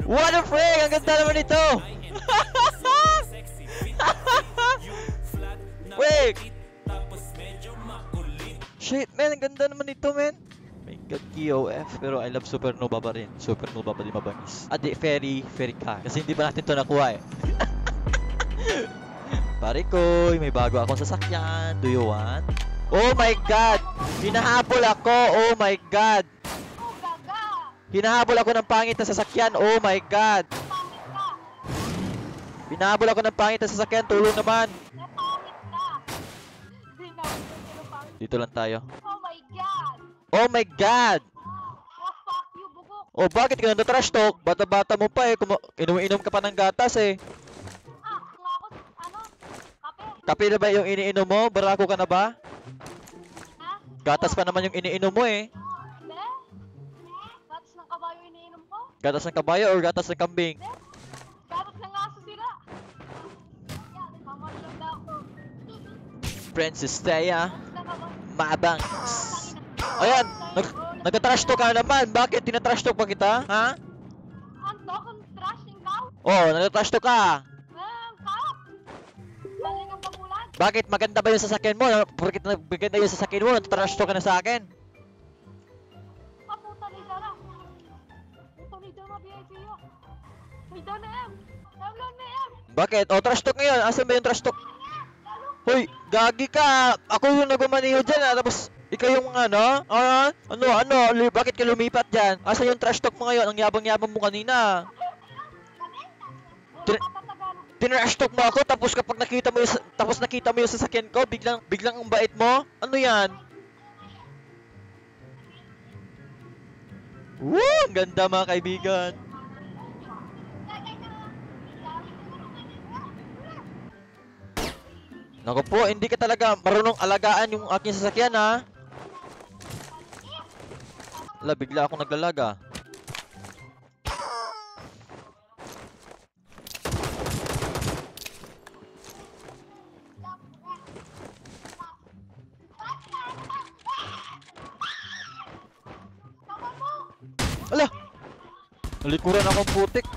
What a freak! Ang ganda naman ito! Wait! Shit, man! Ang ganda naman ito, man! My God, KOF. Pero I love Supernova pa rin. Supernova pa din mabangis. Di, Fairy car. Kasi hindi pa natin ito nakuha eh. Pare ko, may bago akong sasakyan. Do you want? Oh my God! Hinahabol ako! Oh my God! Hinahabol ako ng pangit na sasakyan! Oh my God! Hinahabol ako ng pangit na sasakyan! Tulong naman! Dito lang tayo. Oh my God! Oh my God! Oh, fuck you, bugok! Oh, bakit ka na-trash talk? Bata-bata mo pa eh. Inom-inom ka pa ng gatas eh. Nga ako, kape? Kape na ba yung iniinom mo? Barako ka na ba? Ha? Gatas pa naman yung iniinom mo eh. Hindi? Gatas ng kabayo iniinom ko? Gatas ng kabayo or gatas ng kambing? Hindi? Gatas ng aso sila! Mamalang na ako. Princess Thea, Gatas ng kabayo. mabang. Ayan, nagka-trash talk ka naman. Bakit tinatrash talk pa kita? Ha? Anto, kung trashing ka? Oh, nagka-trash talk ka. Kap! Galing ang pamulan. Bakit maganda ba yung sasakyan mo? Bakit maganda yung sasakyan mo? Nagka-trash talk ka na sa akin. Kaputa ni Dara. Puto ni Dara, VIP yun. May Dara M. Download na M. Bakit? Oh, trash talk ngayon. Asan ba yung trash talk? Hoy, gagi ka! Ako yung nagmamaniho dyan ah, tapos ikaw yung ano? Bakit ka lumipat dyan? Asa yung trash talk mo ngayon? Ang yabang-yabang mo kanina. Tinrash talk mo ako tapos kapag nakita mo yung sasakyan ko, biglang ang bait mo? Ano yan? Woo! Ang ganda mga kaibigan. Naku po, hindi ka talaga marunong alagaan yung aking sasakyan ha. Wala, bigla akong naglalaga. Ala! Nalikuran akong putik.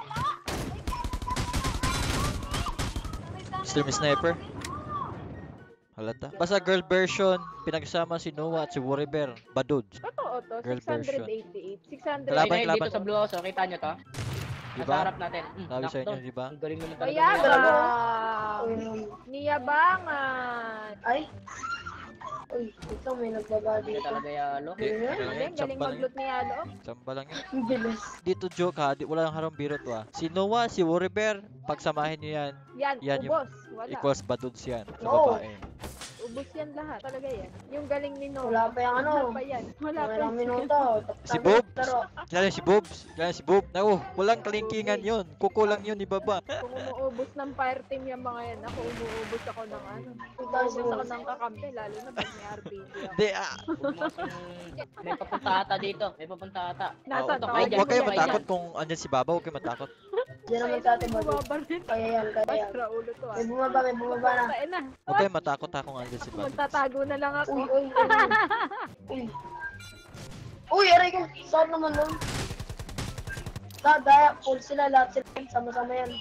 Stream sniper. Halata. Basta girl version, pinagsama si Noah at si Wariber. Badod. Totoo to, Girl version. 688. 600. Kalaban, Ayun, kalaban. dito sa Blue House, oh, kita nyo to? Diba? Nasa harap natin. Sabi sa inyo, diba? Ang galing naman talaga. Mayabang! Niyabangan! Ay! Uy, ito may nagbaba Hindi dito. talaga yalo. Galing maglut ni Yalo. Samba lang yan. Ang bilis. Dito joke ha, wala nang harang biro to ha. Si Noah, si Wariber, pagsamahin nyo yan, Yan, Yan yung ubos. Wala. equals baduds yan sa No. babae. Ubos yan lahat. Talaga yan. Yung galing ni Noah. Wala pa yung ano. Wala pa yan. Wala pa Ilang yan. minuto. Si Boobs? Kilala niyo si Boobs? Kilala niyo si Bob? Naku, walang kalingkingan yun. Kukulang yun ibaba. Kung umuubos ng fire team yung mga yan, ako umuubos ako ng ano. Umuubos ako ng kakampi, lalo na pag may RPG ako. Hindi May papunta ata dito. May papunta ata. Nasa huwag Ay, dyan, huwag kayo dyan. matakot kung andyan si Baba, huwag kayo matakot. Diyan naman sa atin ba? Bumabaril. Kaya yan, kaya yan. Basra ulo to ah. May bumaba na. Tain na. Huwag kayo matakot ha kung andyan si Baba. Magtatago na lang ako. Uy, uy, uy. Uy. Uy, aray ko. Saan naman nun? Daya, full sila, lahat sila. Sama-sama yan.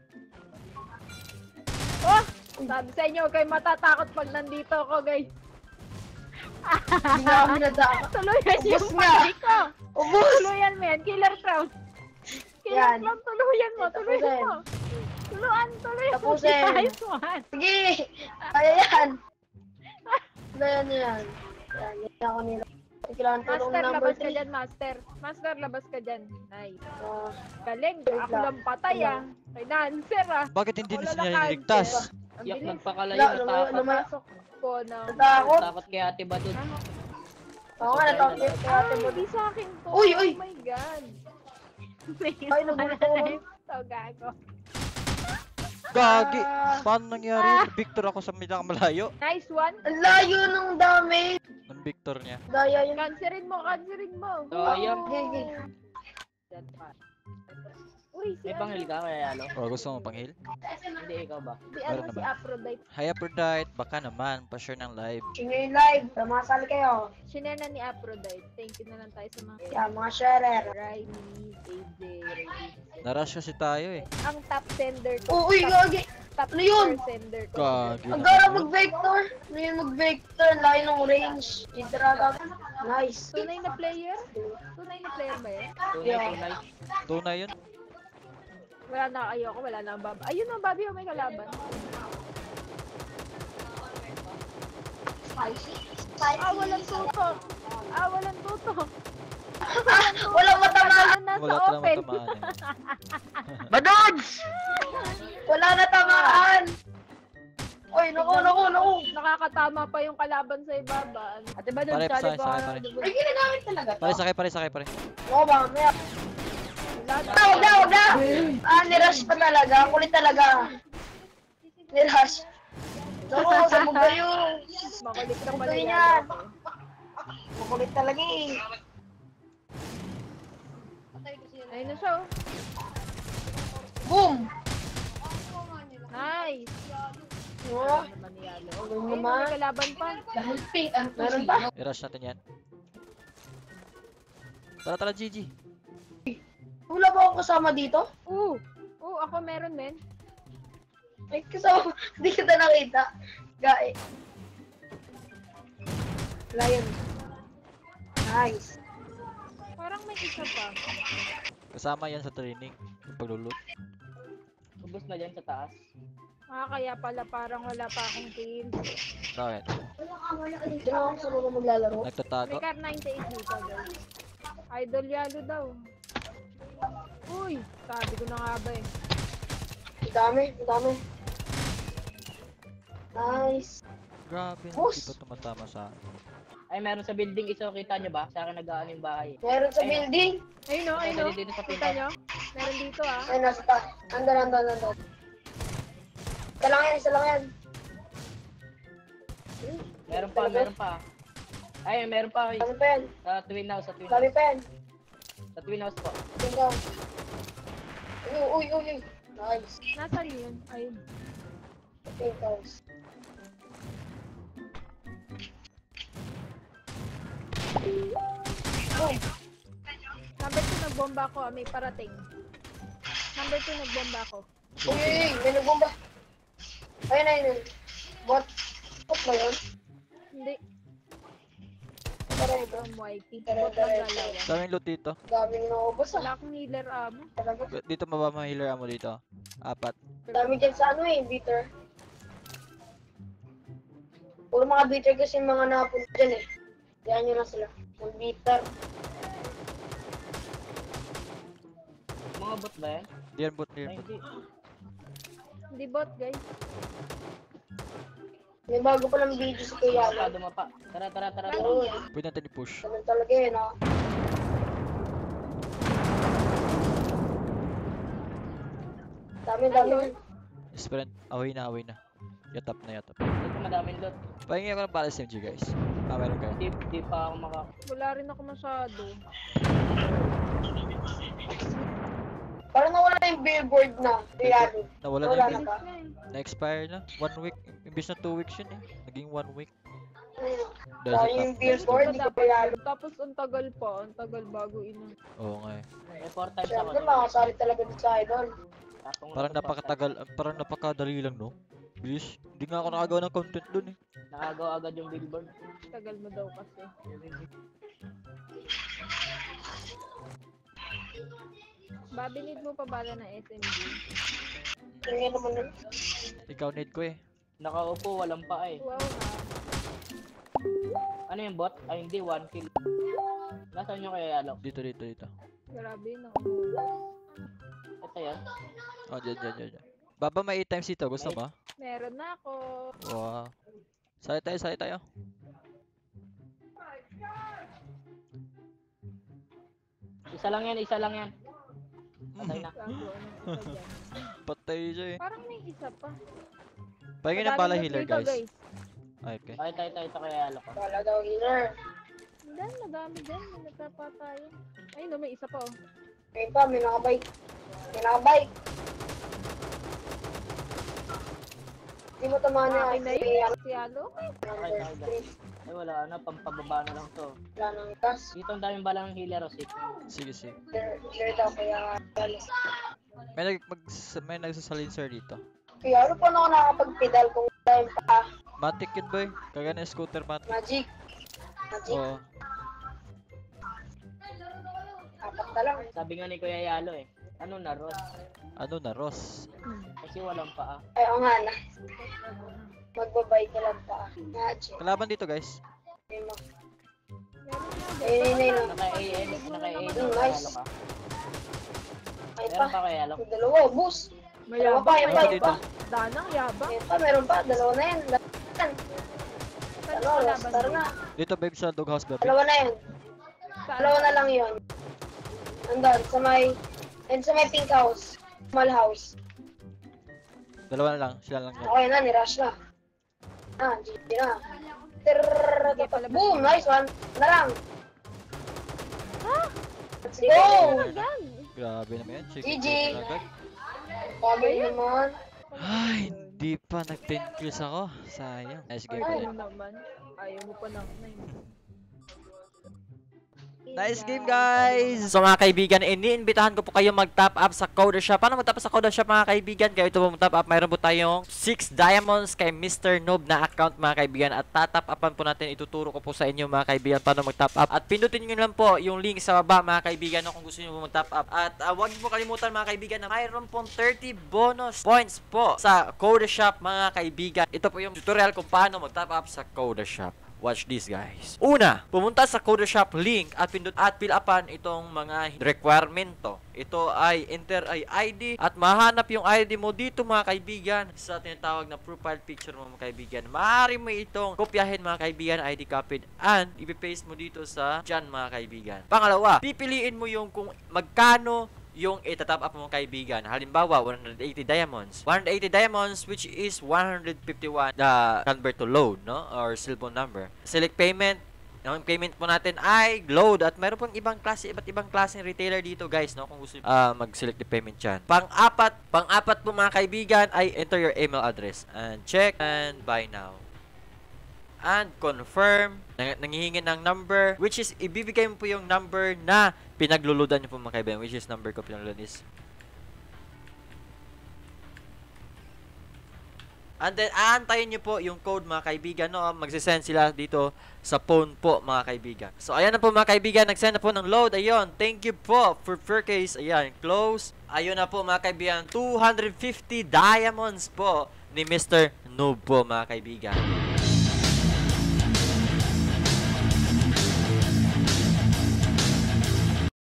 Oh! Sabi sa inyo, huwag kayo matatakot pag nandito ako, guys. Hindi nga kami nadaan. Tuluyan Ubus yung nga. pari ko. Ubus! Tuluyan mo yan, killer crown. Killer Yan. crown, tuluyan mo, tuluyan Tapusin. mo. Tuluan mo. Tapusin. Nice one. Sige! Kaya yan! Kaya yan. Yan, yan ako nila. Kailangan tulong Master, number labas ka 3. dyan, master. Master, labas ka dyan. Nice. Ah, Galing, ako lang patay ah. Kay Dancer ah. Bakit hindi Wala niya na niligtas? Ang Yak, bilis. nagpakalayo. Lumayo. Napasok ko na. natakot. Takot kay Ate Badud. Oo nga, natakot kaya ate mo. Hindi sa akin to. Uy, uy! Oh my God. Ay, nagulto. So, gago. Gagi! Paano nangyari? Victor ako sa malayo. Nice one. Ang layo ng dami. Ng Victor niya. Daya yun. Cancerin mo, cancerin mo. Sayang. Gigi. Yan pa. Uy, si May panghil ka kaya Yalo? O, gusto mo panghil? Hindi, ikaw ba? Si Meron ano, si naman. Aphrodite. Hi Aphrodite, baka naman, pa-share ng live. Sige live. Ramasal kayo. Shiner na ni Aphrodite. Thank you na lang tayo sa mga Yan, mga sharer. Riley, AJ, Riley, Narush kasi tayo eh. Ang top sender ko. Uy, gagi. Top Ano yun? sender ko. Gagi Ang naman gara yun. mag-vector. Ano yun mag-vector? Ang layo ng range. Idraga. Nice. Tunay na player? Tunay na player ba yun? Tunay. Tunay yun. Wala na, ayoko, wala na ang Bobby. Ayun ang Bobby, may kalaban. Walang tutok. Walang tutok. Walang matamaan. Nasa Wala talagang open. tamaan eh. Badods! Wala na tamaan. Oy, naku. Nakakatama pa yung kalaban sa ibaba. Ate ba doon? Pare, Sali sakay, po sakay, ako pare. ng- Ay, ginagamit talaga to. Pare. Oo ba, mamaya. Wag na. Nirush pa talaga. Kulit talaga. Nirush. Naku, sabog kayo. Makulit na pala Tuloy yan. yan. Makulit talaga eh. Ayun na siya, oh. Boom! Nice. Oh, Naman ni Yalo. Ano Ayun, naman? may kalaban pa. meron pa? I-rush natin yan. Tara, GG. Wala ba akong kasama dito? Ako meron, men. Ay, kasama. Hindi kita nakita. Gae. Lion. Nice. Parang may isa pa. Kasama yan sa training. Yung paglulot. Ubus na dyan sa taas. Kaya pala parang wala pa akong kill. Bakit? Dito na ako sa mga maglalaro. Nagtatago? May car 98 dito, guys. Idol Yalo daw. Uy, sabi ko na nga ba eh. Ang dami. Nice. Grabe, Boss! hindi pa tumatama sa akin. Ay, meron sa building isa. Kita nyo ba? Sa akin nag-aan yung bahay. Meron sa building. Ayun o, ayun o. Dito, dito sa Kita pinto. nyo? Meron dito ah. Ay, nasa ta. Andun. Isa lang yan. Meron pa. Ay, meron pa. Dami pa yan. Sa Twin House. Dami pa yan. Sa Twin House po. Tingnan. Uy. Nice. Nasaan yun? Ayun. Tingnan. Boom. Number 2 nagbomba ako, may parating. Number 2 nagbomba ako. Uy, may nagbomba. Ayun. Bot ba yun? Hindi, Tara ito. from YP. Tara, Bot tara, ng galawan. Daming loot dito. Daming naubos Wala akong healer amo. Talaga. Dito mababa healer mo dito. 4. Dami dyan sa beater. Puro mga beater kasi yung mga napunta dyan eh. Diyan nyo na sila. Yung beater. Mga bot ba yan? Diyan bot, Ay, diyan bot. hindi. Hindi bot, guys. May bago palang video si Kuya. Dumapa. Tara. Oo, Pwede natin i-push. ganun talaga yun ha. Dami. Sprint. Away na. Yatap na. Dito madaming lot. Pahingi ako ng pala SMG guys. Meron kayo. Di pa ako Wala rin ako masyado. Parang nawala yung billboard na. Riyado. Nawala Wala na na yung ba? Na eh. na-expire na. 1 week. Imbis na 2 weeks yun eh. Naging 1 week. Dahil Dahil sa yung top. billboard, Ito hindi ko dapat riyado. yun. Tapos ang tagal pa. Ang tagal bago ina. Oo nga eh. May 4 times ako. Siyempre, makasali talaga dito sa idol. Tapos Parang napakatagal. Parang napakadali lang no. Bilis. Hindi nga ako nakagawa ng content dun eh. Nakagawa agad yung billboard. Tagal mo daw kasi. Bobby, need mo pa bala ng SMG? Tingnan naman nun. Ikaw need ko eh. Nakaupo, walang pa eh. Wow ha. Ano yung bot? Ay hindi, 1 kill. Nasaan nyo kaya Yalo? Dito. Grabe na. Ito yan. Oh, dyan. Baba may 8 times dito. Gusto mo? Meron na ako. Wow. Sali tayo. Isa lang yan. Patay na. Gago, ano isa dyan. Patay siya eh. Parang may isa pa. Pahingi ng Madaming bala loot healer dito, guys. Ay, okay. Ay, ito kaya Yalo ko. Wala daw healer. Hindi, madami dyan. May nagpapatayan. Ay no, may isa pa oh. May pa, may nakabike. Hindi mo tamaan niya. Akin na yun. Si ano? Ay wala na, pampababa na lang to. Wala nang gas. Dito ang daming balang healer o Sige. Clear daw kaya May nagsasalincer dito. Kaya ano pa na ako nakakapag-pedal kung wala yung pa? Matic yun boy. Kagaya ng scooter matic. Magic. Magic. Oo. Apat na lang. Sabi nga ni Kuya Yalo eh. Ano na, Ross? Ano na, Ross? Kasi walang paa. Ay, oo nga na. Magbabay ka lang pa. Magic. Kalaban dito guys. Ayun. Naka-AN, naka-AN. Nice. Yalo ka. Ay Meron pa. pa Kuya Yalo? Yung dalawa, bus. Dalawa Mayabang. pa, yung pa, yung dito. pa. Danang yabang. Yung pa, meron pa. Dalawa na yan. Ano, star na. Dito babe sa doghouse babe. Dalawa na yun. Dalawa na lang yun. Andun, sa may pink house. Small house. Dalawa na lang. Sila lang yan. Okay na, nirush na. Ah, GG na. Tirrrr, boom, nice one. Na lang. Let's go! Grabe naman yan. Chicken GG. chicken agad. Kamay naman. Ay, hindi pa nag 10 kills ako. Sayang. Nice game Ayaw ulit. mo naman. Ayaw mo pa ng 9. Nice game guys! So mga kaibigan, iniimbitahan ko po kayo mag-top up sa Coda Shop. Paano mag-top up sa Coda Shop mga kaibigan? Kayo ito po mag-top up. Mayroon po tayong 6 diamonds kay Mr. Noob na account mga kaibigan. At tatap upan po natin. Ituturo ko po sa inyo mga kaibigan paano mag-top up. At pindutin nyo lang po yung link sa baba mga kaibigan no, kung gusto nyo po mag-top up. At huwag niyo po kalimutan mga kaibigan na mayroon pong 30 bonus points po sa Coda Shop mga kaibigan. Ito po yung tutorial kung paano mag-top up sa Coda Shop. Watch this guys. Una, pumunta sa Coda Shop link at pindot at fill upan itong mga requiremento. Ito ay enter ay ID at mahanap yung ID mo dito mga kaibigan sa tinatawag na profile picture mo mga kaibigan. Maaari mo itong kopyahin mga kaibigan, ID copied and ipipaste mo dito sa dyan mga kaibigan. Pangalawa, pipiliin mo yung kung magkano yung itatap up mo kaibigan. Halimbawa, 180 diamonds. 180 diamonds which is 151 convert to load, no? Or cellphone number. Select payment. Ang payment po natin ay load at mayroon pong ibang klase, iba't ibang klaseng retailer dito guys, no? Kung gusto mag-select the payment dyan. Pang-apat po mga kaibigan ay enter your email address and check and buy now. And confirm, nangihingi ng number, which is, ibibigay mo po yung number na pinagluludan nyo po mga kaibigan, which is number ko pinagluludan is. And then, aantayin nyo po yung code mga kaibigan, no? Magsisend sila dito sa phone po mga kaibigan. So, ayan na po mga kaibigan, nagsend na po ng load, ayun, thank you po for case, ayan, close. Ayun na po mga kaibigan, 250 diamonds po ni Mr. Noob po mga kaibigan.